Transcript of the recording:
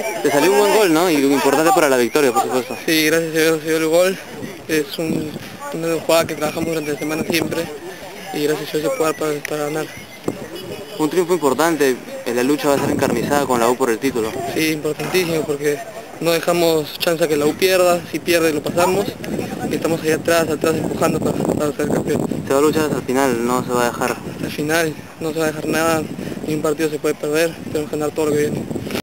Te salió un buen gol, ¿no? Y importante para la victoria, por supuesto. Sí, gracias a Dios se dio el gol. Es una jugada que trabajamos durante la semana siempre y gracias a Dios se puede dar para ganar. Un triunfo importante, la lucha va a ser encarnizada con la U por el título. Sí, importantísimo porque no dejamos chance a que la U pierda, si pierde lo pasamos y estamos ahí atrás empujando para ser campeón. Se va a luchar hasta el final, no se va a dejar. Hasta el final no se va a dejar nada, ni un partido se puede perder, tenemos que ganar todo lo que viene.